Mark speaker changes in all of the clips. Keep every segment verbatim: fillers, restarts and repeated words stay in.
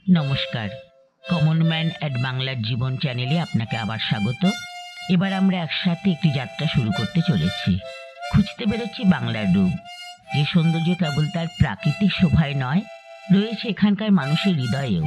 Speaker 1: নমস্কার, common man at বাংলার জীবন চ্যানেলে আপনাকে আবার স্বাগত। এবার আমরা একসাথে একটি যাত্রা শুরু করতে চলেছি। খুঁজতে বেরোচ্ছি বাংলার রূপ, যে সৌন্দর্য কেবল তার প্রাকৃতিক শোভায় নয়, রয়েছে এখানকার মানুষের হৃদয়েও।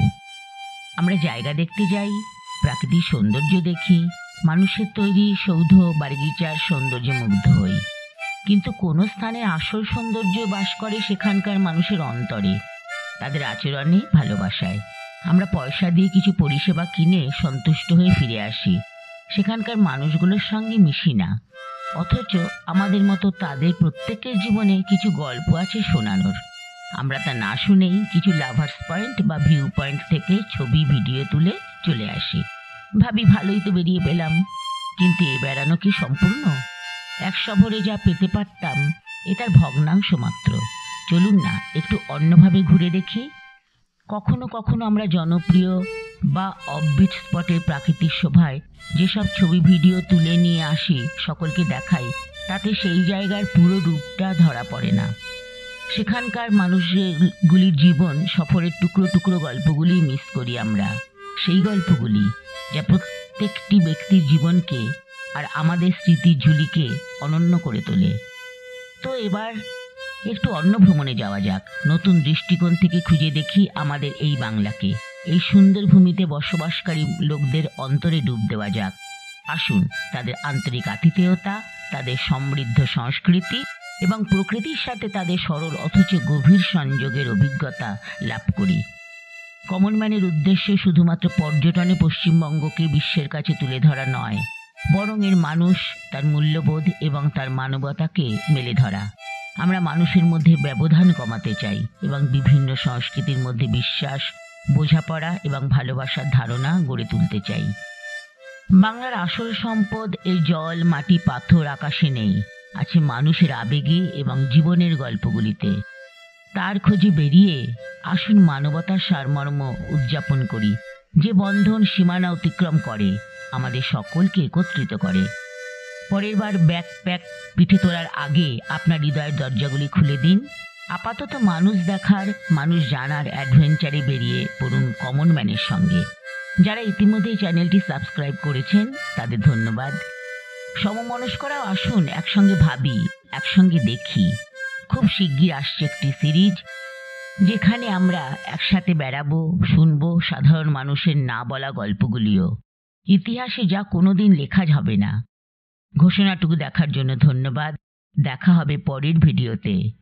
Speaker 1: আমরা জায়গা দেখতে যাই, প্রাকৃতিক সৌন্দর্য দেখি, মানুষের তৈরি সৌধ বাড়িগিচার সৌন্দর্যে মুগ্ধ হই। কিন্তু কোনো স্থানে আসল সৌন্দর্য বাস করে সেখানকার মানুষের অন্তরে, তাদের আচরণে, ভালোবাসায়। আমরা পয়সা দিয়ে কিছু পরিষেবা কিনে সন্তুষ্ট হয়ে ফিরে আসি, সেখানকার মানুষগুলোর সঙ্গে মিশি না। অথচ আমাদের মতো তাদের প্রত্যেকের জীবনে কিছু গল্প আছে শোনানোর। আমরা তা না শুনেই কিছু লাভার্স পয়েন্ট বা ভিউ পয়েন্ট থেকে ছবি ভিডিও তুলে চলে আসি, ভাবি ভালোই তো বেরিয়ে পেলাম। কিন্তু এ বেড়ানো কি সম্পূর্ণ? এক সফরে যা পেতে পারতাম এ তার ভগ্নাংশ মাত্র। চলুন না একটু অন্যভাবে ঘুরে দেখি। কখনো কখনো আমরা জনপ্রিয় বা অফবিট স্পটের প্রাকৃতিক শোভায় যেসব ছবি ভিডিও তুলে নিয়ে আসি, সকলকে দেখাই, তাতে সেই জায়গার পুরো রূপটা ধরা পড়ে না। সেখানকার মানুষগুলির জীবন সফরের টুকরো টুকরো গল্পগুলি মিস করি আমরা। সেই গল্পগুলি যা প্রত্যেকটি ব্যক্তির জীবনকে আর আমাদের স্মৃতির ঝুলিকে অনন্য করে তোলে। তো এবার একটু অন্য ভ্রমণে যাওয়া যাক। নতুন দৃষ্টিকোণ থেকে খুঁজে দেখি আমাদের এই বাংলাকে। এই সুন্দর ভূমিতে বসবাসকারী লোকদের অন্তরে ডুব দেওয়া যাক। আসুন তাদের আন্তরিক আতিথেয়তা, তাদের সমৃদ্ধ সংস্কৃতি এবং প্রকৃতির সাথে তাদের সরল অথচ গভীর সংযোগের অভিজ্ঞতা লাভ করি। কমন ম্যানের উদ্দেশ্য শুধুমাত্র পর্যটনে পশ্চিমবঙ্গকে বিশ্বের কাছে তুলে ধরা নয়, বরং এর মানুষ, তার মূল্যবোধ এবং তার মানবতাকে মেলে ধরা। আমরা মানুষের মধ্যে ব্যবধান কমাতে চাই এবং বিভিন্ন সংস্কৃতির মধ্যে বিশ্বাস, বোঝাপড়া এবং ভালোবাসার ধারণা গড়ে তুলতে চাই। বাংলার আসল সম্পদ এর জল, মাটি, পাথর, আকাশে নেই, আছে মানুষের আবেগে এবং জীবনের গল্পগুলিতে। তার খোঁজে বেরিয়ে আসুন মানবতার সারমর্ম উদযাপন করি, যে বন্ধন সীমানা অতিক্রম করে, আমাদের সকলকে একত্রিত করে। পরের বার ব্যাকপ্যাক পিঠে তোলার আগে আপনার হৃদয়ের দরজাগুলি খুলে দিন। আপাতত মানুষ দেখার, মানুষ জানার অ্যাডভেঞ্চারে বেরিয়ে পড়ুন কমন ম্যানের সঙ্গে। যারা ইতিমধ্যেই চ্যানেলটি সাবস্ক্রাইব করেছেন তাদের ধন্যবাদ। সমমনস্করাও আসুন একসঙ্গে ভাবি, একসঙ্গে দেখি। খুব শিগগির আসছে একটি সিরিজ, যেখানে আমরা একসাথে বেড়াবো, শুনবো সাধারণ মানুষের না বলা গল্পগুলিও, ইতিহাসে যা কোনোদিন লেখা হবে না। ঘোষণাটুকু দেখার জন্য ধন্যবাদ। দেখা হবে পরের ভিডিওতে।